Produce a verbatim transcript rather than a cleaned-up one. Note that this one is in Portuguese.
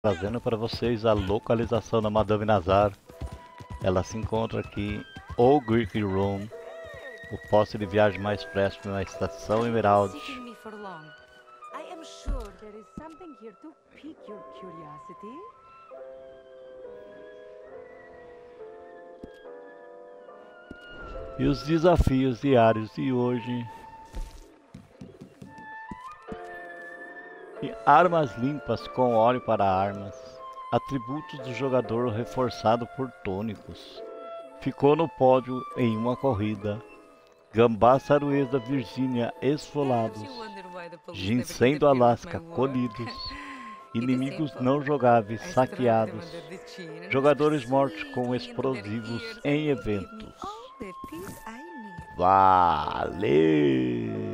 Trazendo para vocês a localização da Madame Nazar. Ela se encontra aqui, o Greek Room, o posto de viagem mais próximo na estação Emerald. E os desafios diários de hoje. E armas limpas com óleo para armas. Atributos do jogador reforçado por tônicos. Ficou no pódio em uma corrida. Gambás saruês da Virgínia esfolados. Ginseng do Alasca colhidos. Inimigos não jogáveis saqueados. Jogadores mortos com explosivos em eventos. Valeu!